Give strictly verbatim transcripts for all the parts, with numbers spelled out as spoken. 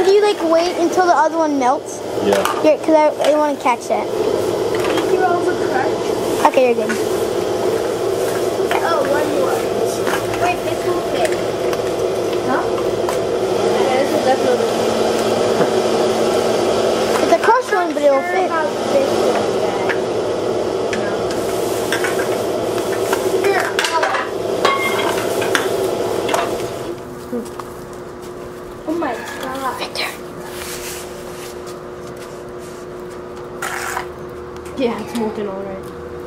can you like wait until the other one melts? Yeah. Here, because I, I want to catch that. You're overcooked. Okay, you're good. Oh, one more. Wait, this will fit. Huh? Yeah, this will definitely fit. It's a crushed one, but it will fit. About this one, guys. Oh my god. Victor. Yeah, it's molten alright.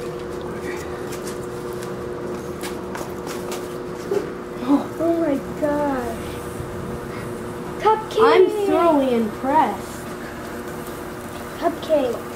Oh my gosh. Cupcake. I'm thoroughly impressed. Cupcake.